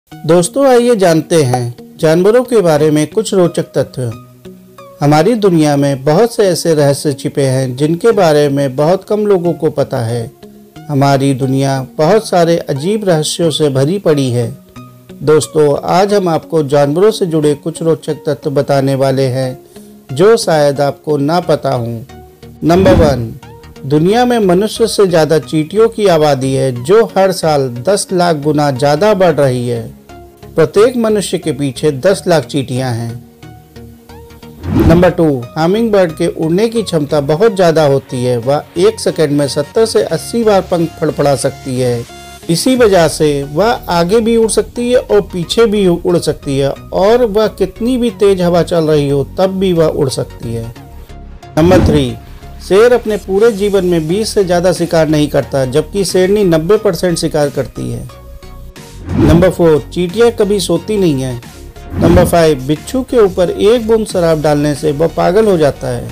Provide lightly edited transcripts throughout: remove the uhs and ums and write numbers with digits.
दोस्तों, आइए जानते हैं जानवरों के बारे में कुछ रोचक तथ्य। हमारी दुनिया में बहुत से ऐसे रहस्य छिपे हैं जिनके बारे में बहुत कम लोगों को पता है। हमारी दुनिया बहुत सारे अजीब रहस्यों से भरी पड़ी है। दोस्तों, आज हम आपको जानवरों से जुड़े कुछ रोचक तथ्य बताने वाले हैं जो शायद आपको ना पता हो। नंबर 1, दुनिया में मनुष्य से ज़्यादा चींटियों की आबादी है जो हर साल 10 लाख गुना ज़्यादा बढ़ रही है। प्रत्येक मनुष्य के पीछे 10 लाख चींटियां हैं। नंबर 2, हमिंग बर्ड के उड़ने की क्षमता बहुत ज़्यादा होती है। वह 1 सेकंड में 70 से 80 बार पंख फड़फड़ा सकती है। इसी वजह से वह आगे भी उड़ सकती है और पीछे भी उड़ सकती है, और वह कितनी भी तेज हवा चल रही हो तब भी वह उड़ सकती है। नंबर 3, शेर अपने पूरे जीवन में 20 से ज़्यादा शिकार नहीं करता, जबकि शेरनी 90% शिकार करती है। नंबर 4, चींटियां कभी सोती नहीं है। नंबर 5, बिच्छू के ऊपर 1 बूंद शराब डालने से वह पागल हो जाता है।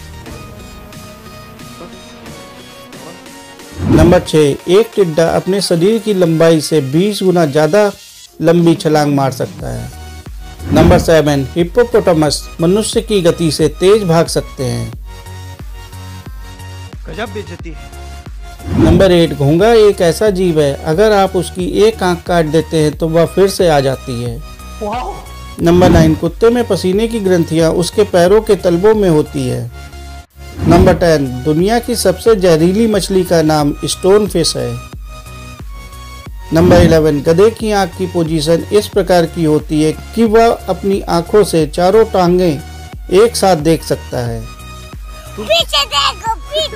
नंबर 6, एक टिड्डा अपने शरीर की लंबाई से 20 गुना ज़्यादा लंबी छलांग मार सकता है। नंबर 7, हिप्पोपोटामस मनुष्य की गति से तेज भाग सकते हैं। गजब बेइज्जती है। नंबर 8, घोंघा एक ऐसा जीव है, अगर आप उसकी एक आंख काट देते हैं तो वह फिर से आ जाती है। नंबर 9, कुत्ते में पसीने की ग्रंथियां उसके पैरों के तलवों में होती है। नंबर 10, दुनिया की सबसे जहरीली मछली का नाम स्टोन फिश है। नंबर 11, गधे की आंख की पोजीशन इस प्रकार की होती है कि वह अपनी आंखों से चारों टांगें एक साथ देख सकता है। पीछे देखो,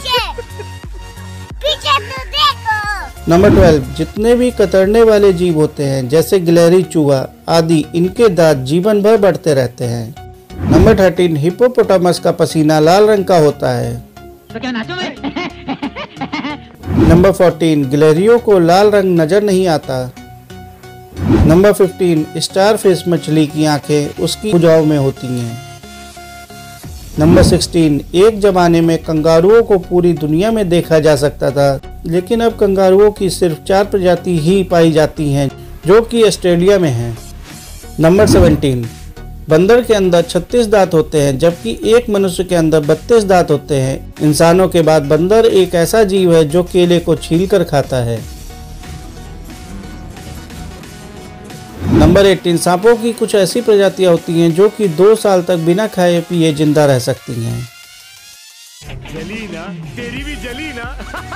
पीछे तो देखो। नंबर 12, जितने भी कतरने वाले जीव होते हैं जैसे गिलहरी, चूहा आदि, इनके दांत जीवन भर बढ़ते रहते हैं। नंबर 13, हिप्पोपोटामस का पसीना लाल रंग का होता है। तो क्या नाचो मैं? नंबर 14, गिलहरियों को लाल रंग नजर नहीं आता। नंबर 15, स्टारफिश मछली की आंखें उसकी भुजाओं में होती हैं। नंबर 16, एक जमाने में कंगारुओं को पूरी दुनिया में देखा जा सकता था, लेकिन अब कंगारुओं की सिर्फ 4 प्रजाति ही पाई जाती हैं जो कि ऑस्ट्रेलिया में हैं। नंबर 17, बंदर के अंदर 36 दांत होते हैं, जबकि एक मनुष्य के अंदर 32 दांत होते हैं। इंसानों के बाद बंदर एक ऐसा जीव है जो केले को छीलकर खाता है। नंबर 18, सांपों की कुछ ऐसी प्रजातियां होती हैं जो कि 2 साल तक बिना खाए पिए जिंदा रह सकती हैं। जली ना, तेरी भी जली ना।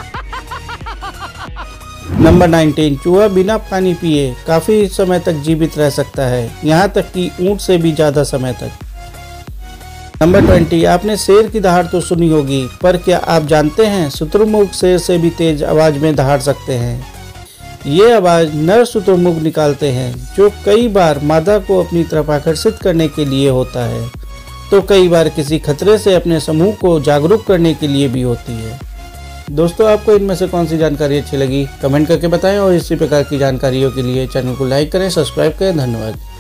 नंबर 19, चूहा बिना पानी पिए काफी समय तक जीवित रह सकता है, यहाँ तक कि ऊंट से भी ज्यादा समय तक। नंबर 20, आपने शेर की दहाड़ तो सुनी होगी, पर क्या आप जानते हैं शुतुरमुर्ग शेर से भी तेज आवाज में दहाड़ सकते हैं। ये आवाज नर शुतुरमुर्ग निकालते हैं, जो कई बार मादा को अपनी तरफ आकर्षित करने के लिए होता है, तो कई बार किसी खतरे से अपने समूह को जागरूक करने के लिए भी होती है। दोस्तों, आपको इनमें से कौन सी जानकारी अच्छी लगी कमेंट करके बताएं, और इसी प्रकार की जानकारियों के लिए चैनल को लाइक करें, सब्सक्राइब करें। धन्यवाद।